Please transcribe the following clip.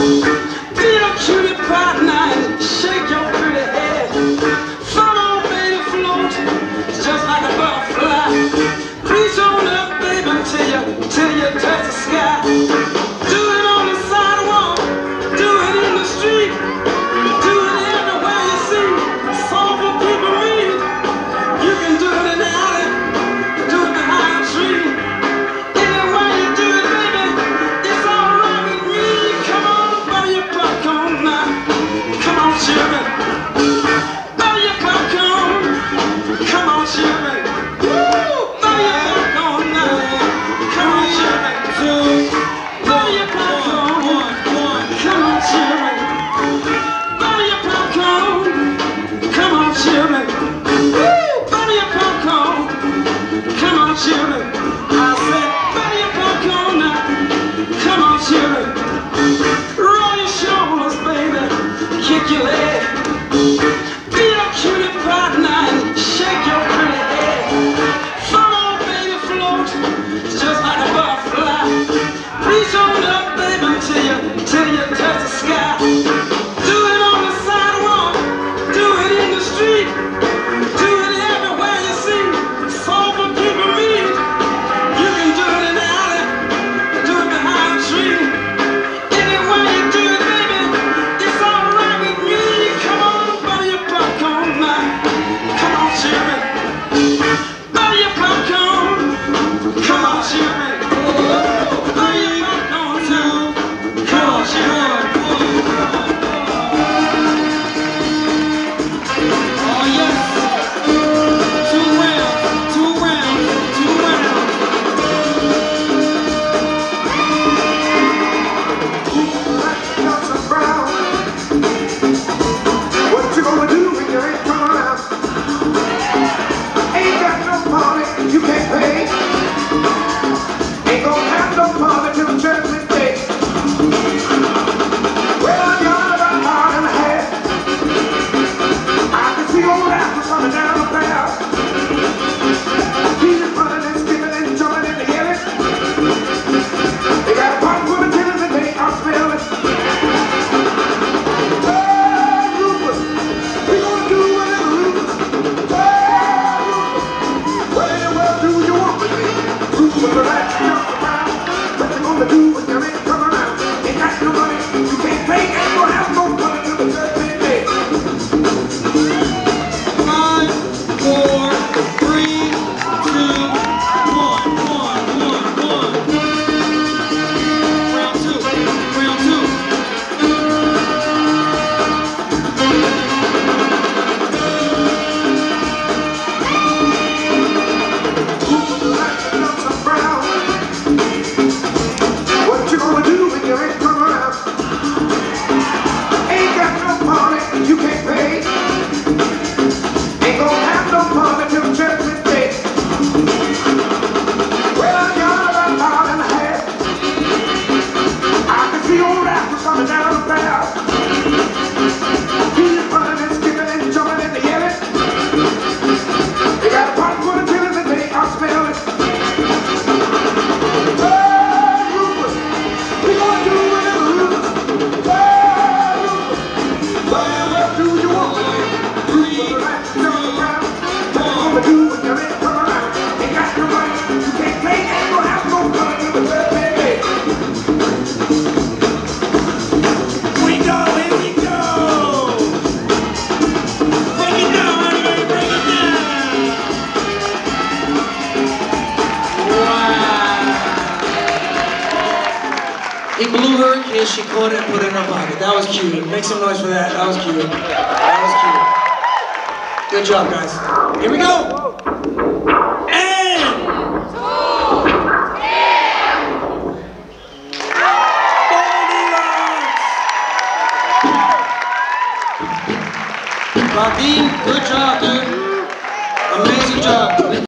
Be a cutie pie night, shake your pretty head. Come on, baby, float, just like a butterfly. Reach on up, baby, till you touch the sky. Do it on the sidewalk, do it in the street, do it everywhere you see. Song for people read. You can do it in the alley, do it behind a tree. Anywhere you do it, baby, it's all right with me. Come on, buy your popcorn now. Come on, children. Buy your popcorn. Come on, children. Woo! Buy your popcorn now. Come on, children. Buy your popcorn. Come on, children. Buy your popcorn. Come on, children. Woo! Buy your popcorn. Come on, children. I said, buy your popcorn now. Come on, children. Roll your shoulders, baby. Kick your leg. Be a cutie pie night. Shake your pretty head. Come on, baby, float, just like a butterfly. Reach on up, baby, till you touch the sky. Do it on the sidewalk, do it in the street, do it everywhere you see. Song for people read. You can do it in the alley, do it behind a tree. Anywhere you do it, baby, it's all right with me. Come on, buy your popcorn now. Come on, children. Buy your popcorn. Come on, children. Buy your popcorn now. Come on, children. Oh yes. 2 rounds, 2 rounds, 2 rounds. What you gonna do when you ain't come around? Ain't got no party, you can't pay. Ain't gonna have no party till the judgment day. Well, I'm young about an hour and a half. I can see old apples coming down the path. He's running and skipping and jumping in the hills. They got a pot full of killers and they are smelling. We gonna do whatever Rufus. What in the world do you want with me? Rufus will let you jump around. What you gonna do when you ain't come around? Ain't got no money, you can't pay, ain't gonna have no money till the judgment day. 5, 4, 3, 2, 1, 1, 1, 1. Round 2, round 2. Rufus will let you jump around. What you gonna do when you ain't come around? Ain't got no party, you can't pay. Ain't gonna have no party till judgment day. Well, I'm young about an hour and a half. I can see old apples coming down the path. He's running and skipping and jumping in the yelling. They got a pot full of killers and they are smelling. Rufus, we gonna do whatever Rufus. What do you want with me? Rufus will let you jump around. What you gonna do when you ain't come around? Ain't got no money, you can't pay, ain't gonna have no money till the judgment day. Here we go, here we go. Break it down, everybody, break it down. Wow. He blew her a kiss, she caught it and put it in her pocket. That was cute. Make some noise for that. That was cute. That was cute. Good job, guys. Here we go.